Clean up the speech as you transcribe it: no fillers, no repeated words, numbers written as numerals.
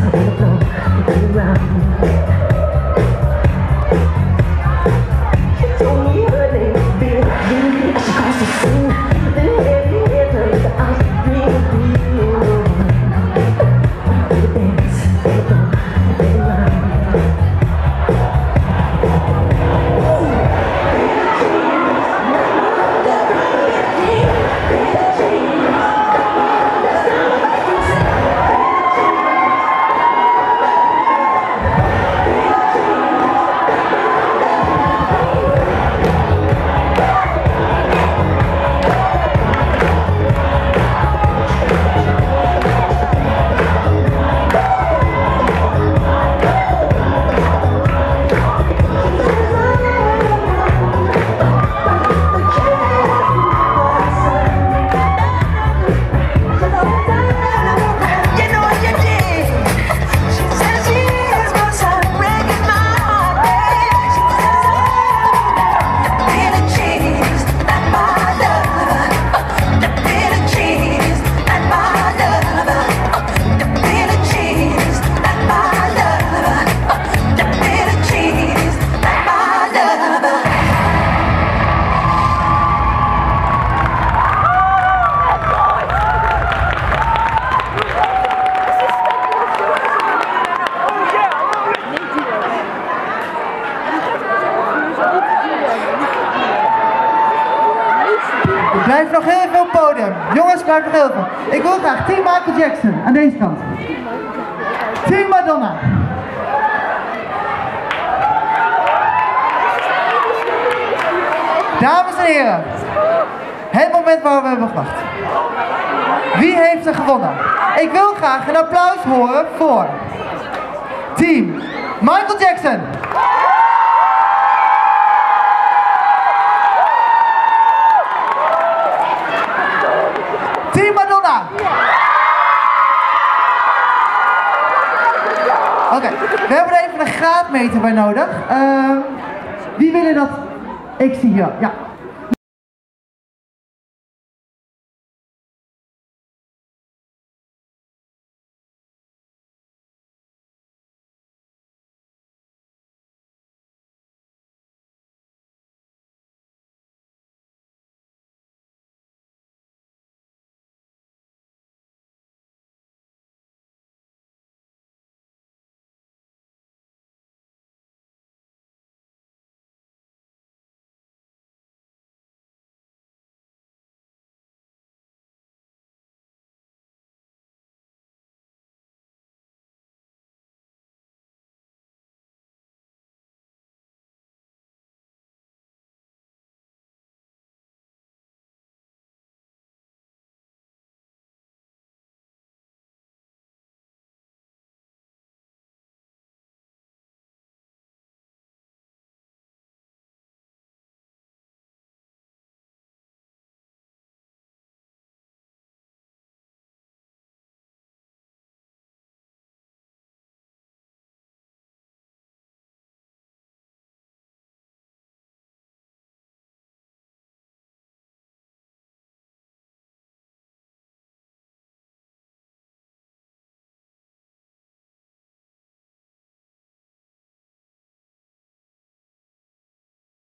Blijft nog heel veel podium. Jongens, blijft nog heel veel. Ik wil graag Team Michael Jackson aan deze kant. Team Madonna. Dames en heren, het moment waar we hebben gewacht. Wie heeft er gewonnen? Ik wil graag een applaus horen voor Team Michael Jackson. Team Madonna. Oké, we hebben er even een graadmeter bij nodig. Wie willen dat? Ik zie hier, ja.